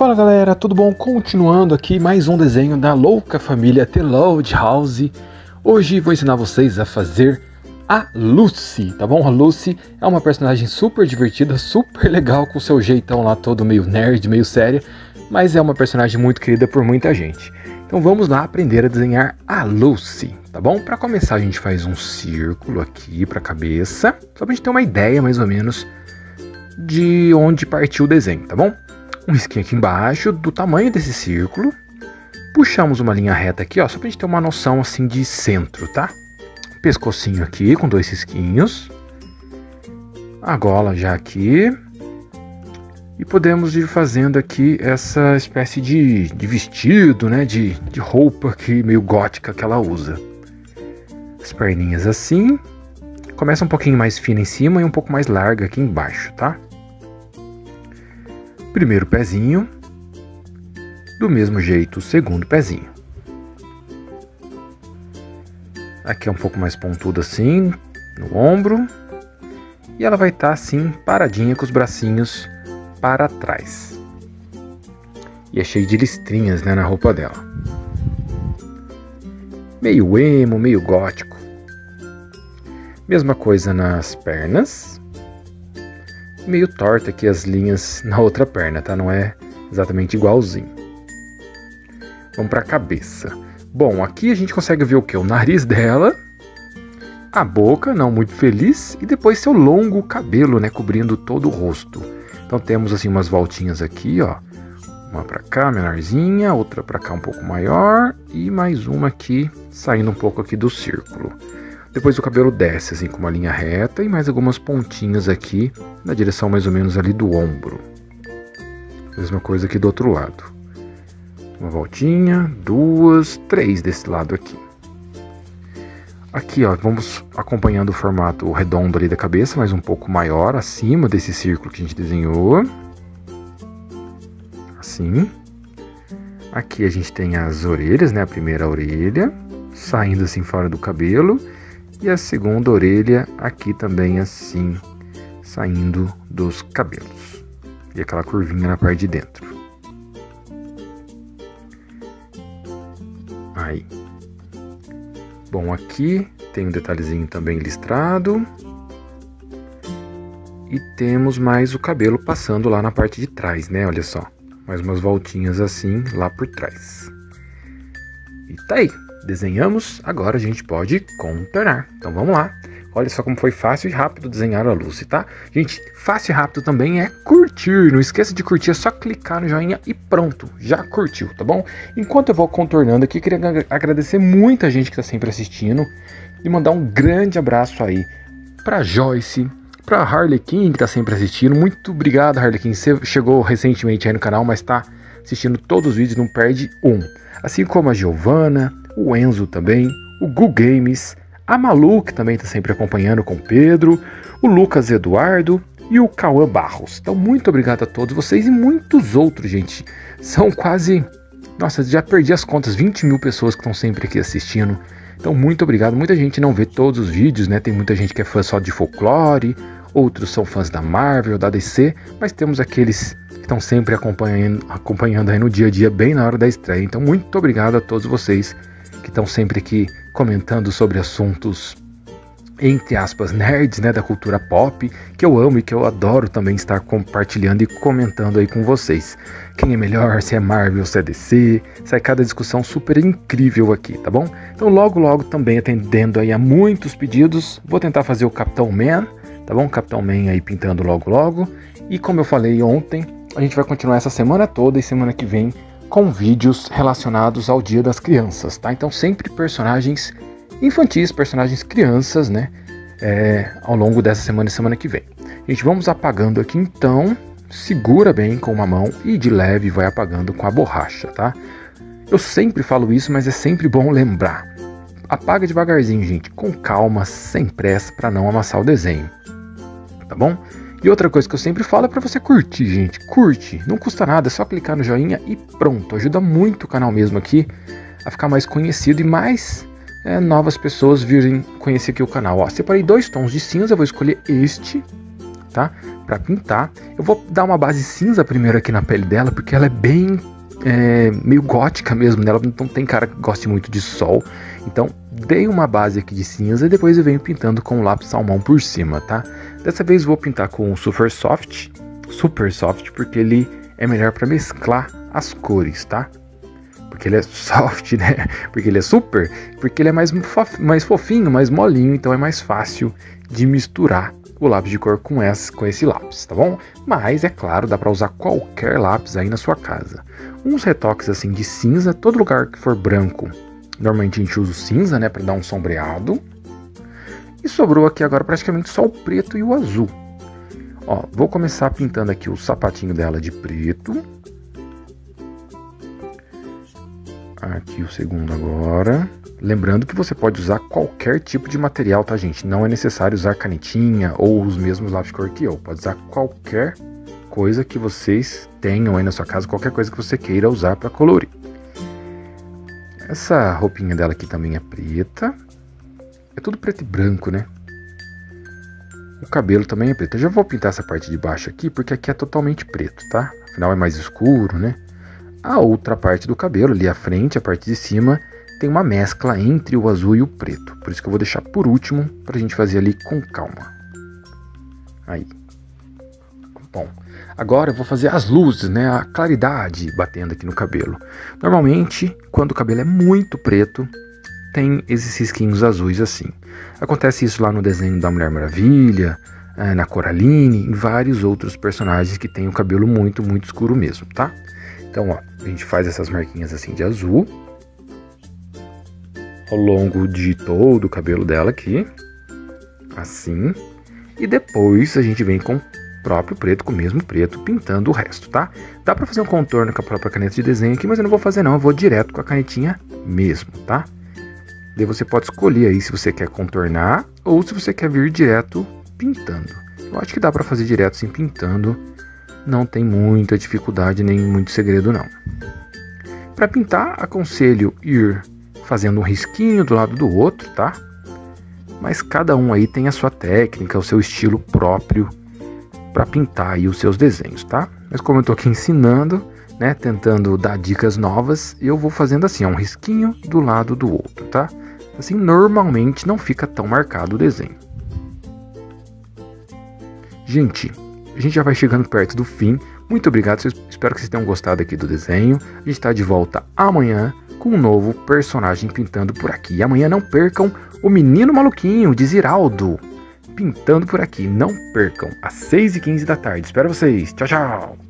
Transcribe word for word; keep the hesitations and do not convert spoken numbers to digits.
Fala galera, tudo bom? Continuando aqui mais um desenho da louca família The Loud House. Hoje vou ensinar vocês a fazer a Lucy, tá bom? A Lucy é uma personagem super divertida, super legal, com seu jeitão lá todo meio nerd, meio séria, mas é uma personagem muito querida por muita gente. Então vamos lá aprender a desenhar a Lucy, tá bom? Para começar a gente faz um círculo aqui para a cabeça, só pra gente ter uma ideia mais ou menos de onde partiu o desenho, tá bom? Um risquinho aqui embaixo do tamanho desse círculo. Puxamos uma linha reta aqui, ó, só pra gente ter uma noção assim de centro, tá? Pescocinho aqui com dois risquinhos. A gola já aqui. E podemos ir fazendo aqui essa espécie de, de vestido, né? De, de roupa aqui meio gótica que ela usa. As perninhas assim. Começa um pouquinho mais fina em cima e um pouco mais larga aqui embaixo, tá? Primeiro pezinho, do mesmo jeito o segundo pezinho. Aqui é um pouco mais pontudo assim, no ombro. E ela vai estar assim, paradinha com os bracinhos para trás. E é cheio de listrinhas, né, na roupa dela. Meio emo, meio gótico. Mesma coisa nas pernas. Meio torta aqui as linhas na outra perna, tá? Não é exatamente igualzinho. Vamos para a cabeça. Bom, aqui a gente consegue ver o que? O nariz dela, a boca, não muito feliz, e depois seu longo cabelo, né? Cobrindo todo o rosto. Então temos assim umas voltinhas aqui, ó. Uma para cá, menorzinha, outra para cá um pouco maior, e mais uma aqui, saindo um pouco aqui do círculo. Depois o cabelo desce assim com uma linha reta e mais algumas pontinhas aqui na direção mais ou menos ali do ombro. Mesma coisa aqui do outro lado. Uma voltinha, duas, três desse lado aqui. Aqui, ó, vamos acompanhando o formato redondo ali da cabeça, mas um pouco maior acima desse círculo que a gente desenhou. Assim. Aqui a gente tem as orelhas, né? A primeira orelha saindo assim fora do cabelo. E a segunda orelha aqui também assim, saindo dos cabelos. E aquela curvinha na parte de dentro. Aí. Bom, aqui tem um detalhezinho também listrado. E temos mais o cabelo passando lá na parte de trás, né? Olha só. Mais umas voltinhas assim lá por trás. E tá aí. Desenhamos, agora a gente pode contornar. Então vamos lá. Olha só como foi fácil e rápido desenhar a Lucy, tá? Gente, fácil e rápido também é curtir. Não esqueça de curtir, é só clicar no joinha e pronto, já curtiu, tá bom? Enquanto eu vou contornando aqui, queria agradecer muita gente que tá sempre assistindo e mandar um grande abraço aí pra Joyce, pra Harley Quinn que tá sempre assistindo. Muito obrigado, Harley Quinn. Você chegou recentemente aí no canal, mas tá assistindo todos os vídeos, não perde um. Assim como a Giovana, o Enzo também, o Gu Games, a Malu, que também está sempre acompanhando com o Pedro, o Lucas Eduardo e o Cauã Barros. Então, muito obrigado a todos vocês e muitos outros, gente. São quase, nossa, já perdi as contas, vinte mil pessoas que estão sempre aqui assistindo. Então, muito obrigado. Muita gente não vê todos os vídeos, né? Tem muita gente que é fã só de folclore, outros são fãs da Marvel, da D C, mas temos aqueles que estão sempre acompanhando, acompanhando aí no dia a dia, bem na hora da estreia. Então, muito obrigado a todos vocês que estão sempre aqui comentando sobre assuntos, entre aspas, nerds, né, da cultura pop, que eu amo e que eu adoro também estar compartilhando e comentando aí com vocês. Quem é melhor, se é Marvel, se é D C, sai cada discussão super incrível aqui, tá bom? Então logo logo também atendendo aí a muitos pedidos, vou tentar fazer o Capitão Man, tá bom? Capitão Man aí pintando logo logo. E como eu falei ontem, a gente vai continuar essa semana toda e semana que vem com vídeos relacionados ao Dia das Crianças, tá? Então sempre personagens infantis, personagens crianças, né? É, ao longo dessa semana e semana que vem. Gente, vamos apagando aqui então. Segura bem com uma mão e de leve vai apagando com a borracha, tá? Eu sempre falo isso, mas é sempre bom lembrar. Apaga devagarzinho, gente, com calma, sem pressa, para não amassar o desenho, tá bom? E outra coisa que eu sempre falo é para você curtir, gente. Curte, não custa nada, é só clicar no joinha e pronto. Ajuda muito o canal mesmo aqui a ficar mais conhecido e mais é, novas pessoas virem conhecer aqui o canal. Ó, separei dois tons de cinza, eu vou escolher este tá? Pra pintar. Eu vou dar uma base cinza primeiro aqui na pele dela, porque ela é bem é, meio gótica mesmo, né? Ela não tem cara que goste muito de sol. Então, dei uma base aqui de cinza e depois eu venho pintando com o lápis salmão por cima, tá? Dessa vez vou pintar com o Super Soft, Super Soft, porque ele é melhor para mesclar as cores, tá? Porque ele é soft, né? Porque ele é super, porque ele é mais, fof, mais fofinho, mais molinho, então é mais fácil de misturar o lápis de cor com esse, com esse lápis, tá bom? Mas, é claro, dá para usar qualquer lápis aí na sua casa. Uns retoques assim de cinza, todo lugar que for branco, normalmente a gente usa o cinza, né? Para dar um sombreado. E sobrou aqui agora praticamente só o preto e o azul. Ó, vou começar pintando aqui o sapatinho dela de preto. Aqui o segundo agora. Lembrando que você pode usar qualquer tipo de material, tá, gente? Não é necessário usar canetinha ou os mesmos lápis de cor que eu. Pode usar qualquer coisa que vocês tenham aí na sua casa, qualquer coisa que você queira usar para colorir. Essa roupinha dela aqui também é preta. É tudo preto e branco, né? O cabelo também é preto. Eu já vou pintar essa parte de baixo aqui, porque aqui é totalmente preto, tá? Afinal é mais escuro, né? A outra parte do cabelo, ali à frente, a parte de cima, tem uma mescla entre o azul e o preto. Por isso que eu vou deixar por último, pra gente fazer ali com calma. Aí. Bom, agora eu vou fazer as luzes, né? A claridade batendo aqui no cabelo. Normalmente, quando o cabelo é muito preto, tem esses risquinhos azuis assim. Acontece isso lá no desenho da Mulher Maravilha, na Coraline, em vários outros personagens que têm o cabelo muito, muito escuro mesmo, tá? Então, ó, a gente faz essas marquinhas assim de azul ao longo de todo o cabelo dela aqui, assim, e depois a gente vem com o próprio preto, com o mesmo preto, pintando o resto, tá? Dá pra fazer um contorno com a própria caneta de desenho aqui, mas eu não vou fazer não, eu vou direto com a canetinha mesmo, tá? Daí você pode escolher aí se você quer contornar ou se você quer vir direto pintando. Eu acho que dá pra fazer direto assim, pintando. Não tem muita dificuldade nem muito segredo não. Para pintar, aconselho ir fazendo um risquinho do lado do outro, tá? Mas cada um aí tem a sua técnica, o seu estilo próprio para pintar aí os seus desenhos, tá? Mas como eu tô aqui ensinando, né, tentando dar dicas novas, eu vou fazendo assim, ó, um risquinho do lado do outro, tá? Assim, normalmente não fica tão marcado o desenho. Gente, a gente já vai chegando perto do fim. Muito obrigado, espero que vocês tenham gostado aqui do desenho. A gente está de volta amanhã com um novo personagem pintando por aqui. E amanhã não percam o Menino Maluquinho de Ziraldo pintando por aqui. Não percam, às seis e quinze da tarde. Espero vocês. Tchau, tchau!